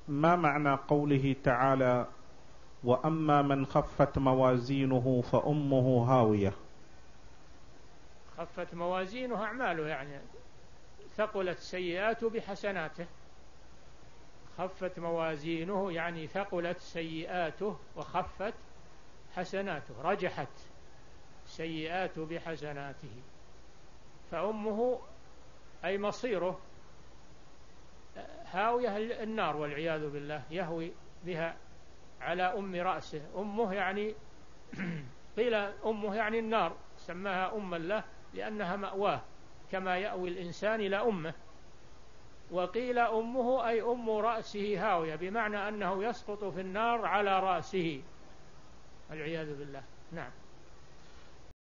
ما معنى قوله تعالى: وأما من خفت موازينه فأمه هاوية؟ خفت موازينه أعماله، يعني ثقلت سيئاته بحسناته. خفت موازينه يعني ثقلت سيئاته وخفت حسناته، رجحت سيئاته بحسناته. فأمه أي مصيره هاوية النار والعياذ بالله، يهوي بها على رأسه. أمه يعني قيل أمه يعني النار، سماها أما له لأنها مأواه كما يأوي الإنسان إلى أمه. وقيل أمه أي رأسه هاوية، بمعنى أنه يسقط في النار على رأسه، العياذ بالله. نعم.